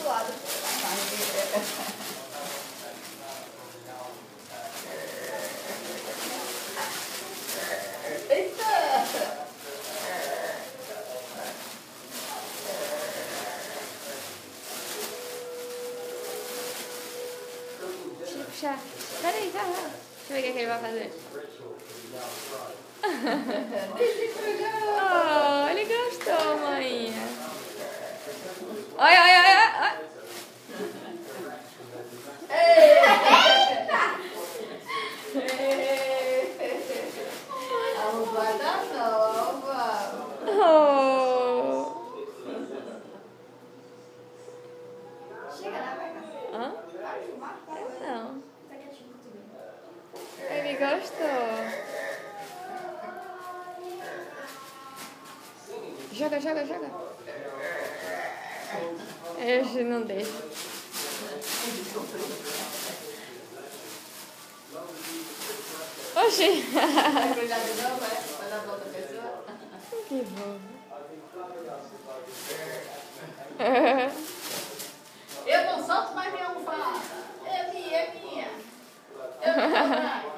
do lado. Eita! Deixa eu puxar. Peraí, tá. Deixa eu ver o que ele vai fazer. Oh, ele gostou, mãe. Olha, olha, olha, olha. A uva nova. Oh. Chega lá, vai cá. Hã? Vai filmar? Não. Tá quietinho comigo. Ele gostou. Joga, joga, joga. Eu não deixo. Oxi. Vai cuidar de novo, é? Vai dar pra outra pessoa? Que bom. Eu não solto mais minha almofada. É minha, é minha. Eu não solto mais.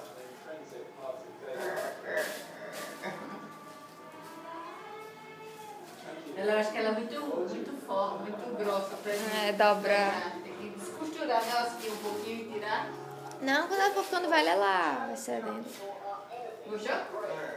Eu acho que ela é muito forte, muito grossa pra gente. É, dobra. Tem que descosturar ela assim um pouquinho e tirar. Não, quando ela for ficando velha, ela vai cedendo. Puxou?